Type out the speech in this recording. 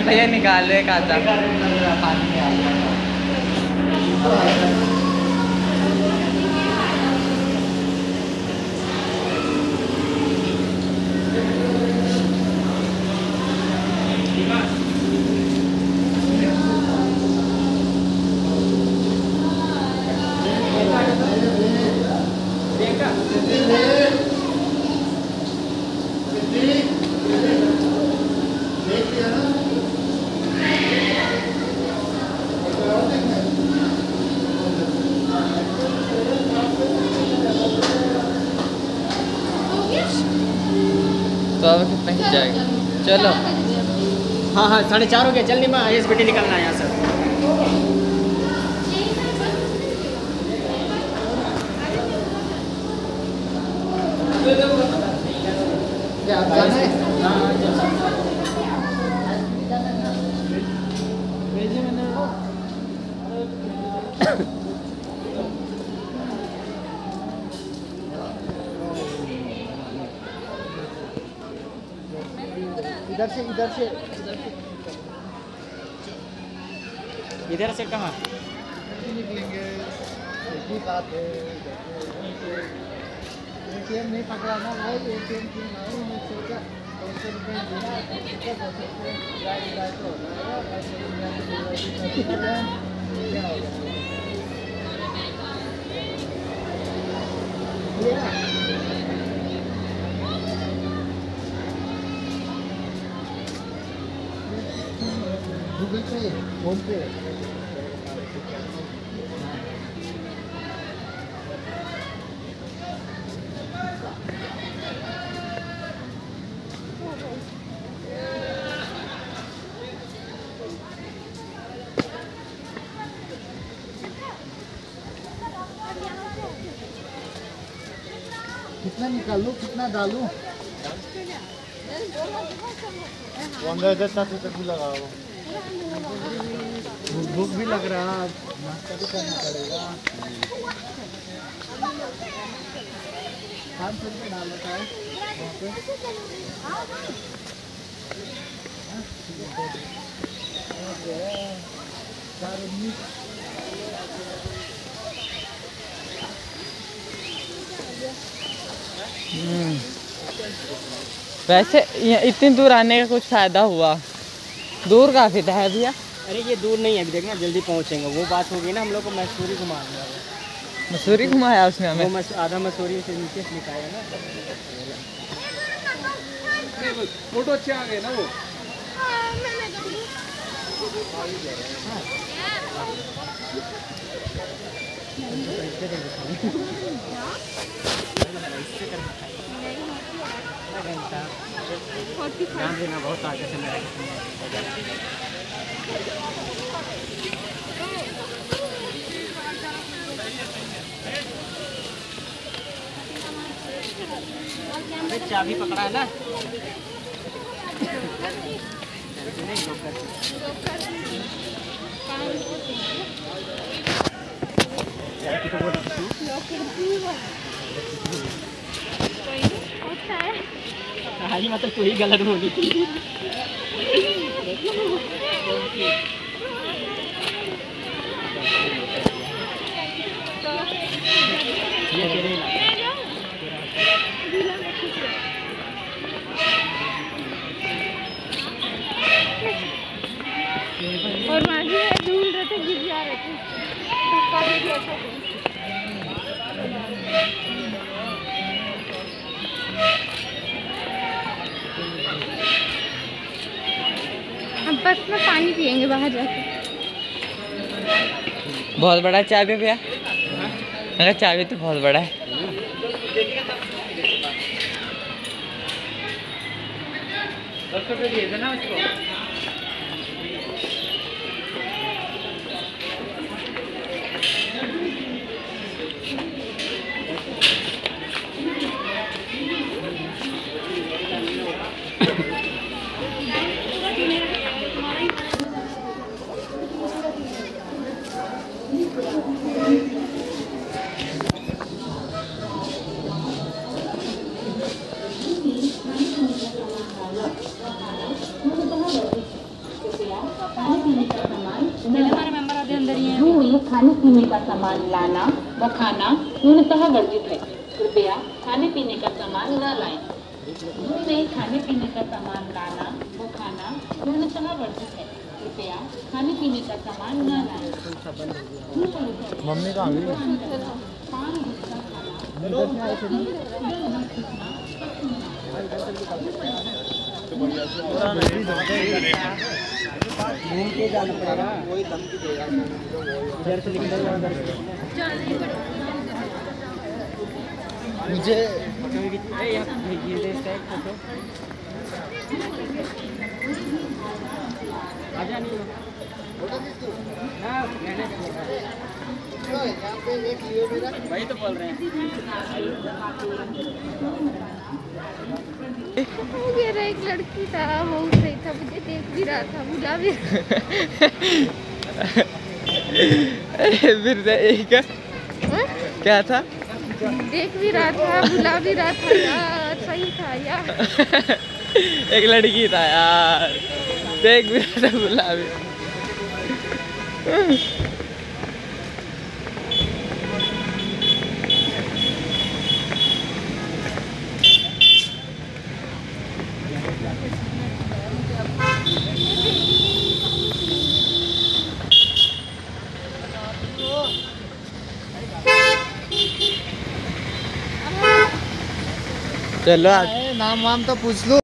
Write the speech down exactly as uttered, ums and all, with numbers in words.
भैया निकाल रहे खाता। तो अब कितना खिंच जाएगा? चलो हाँ हाँ साढ़े चार हो गया। चल नहीं मैं आई एस बी टी निकलना है यहाँ से। इधर से इधर से इधर से कहाँ निकलेंगे? एक ही बात है। एटीएम नहीं पकड़ा ना भाई, एटीएम क्यों ना हो? मैं सोचा दो सौ रुपये देना क्या दो सौ रुपये जाए जाए तो हो जाएगा। क्या होगा गूगल पे फोन पे कितना निकालूं कितना डालूं? भूख भी लग रहा है, नाश्ता भी करना पड़ेगा। पाँच सौ रुपये डाल देता है वहाँ पे। वैसे इतनी दूर आने का कुछ फ़ायदा हुआ? दूर काफ़ी था भैया। अरे ये दूर नहीं है, अभी देखना जल्दी पहुँचेंगे। वो बात होगी ना, हम लोग को मसूरी घुमा दिया। मसूरी घुमाया उसने हमें? वो मस, आधा मसूरी से नीचे से निकाया ना। फोटो अच्छे आ गए ना वो। ध्यान देना बहुत आगे से मेरा। चाबी पकड़ा है ना? हाँ मतलब तू ही गलत बोली थी। ये तेरे और माही ढूंढ रहे थे, गिर जा रहे थे। अब बस में पानी पियेंगे बाहर जाके। बहुत बड़ा चाबी भैया? अगर चाबी तो बहुत बड़ा है। दस रुपये दिए थे ना उसको। खाने पीने का सामान हमारे मेंबर आधे अंदर ही हैं। धूल खाने पीने का सामान लाना व खाना पूर्णतः वर्जित है। कृपया खाने पीने का सामान न लाएं। धूल में खाने पीने का सामान लाना व खाना पूर्णतः वर्जित है। कृपया खाने पीने का सामान न लाएं। मम्मी कहाँ गई? पान गुटखा खाना घूम के जाना पड़ेगा, वही धमकी देगा। इधर से निकल जाओ, उधर से। मुझे आजा नहीं वही तो बोल रहे हैं। मेरा एक लड़की था, वो सही था, मुझे देख भी रहा था, बुला भी फिर से एक हाँ? क्या था? देख भी रहा था, बुला भी रहा था यार, सही था यार। एक लड़की था यार, देख भी रहा था, बुला भी। चलो नाम वाम तो पूछ लो।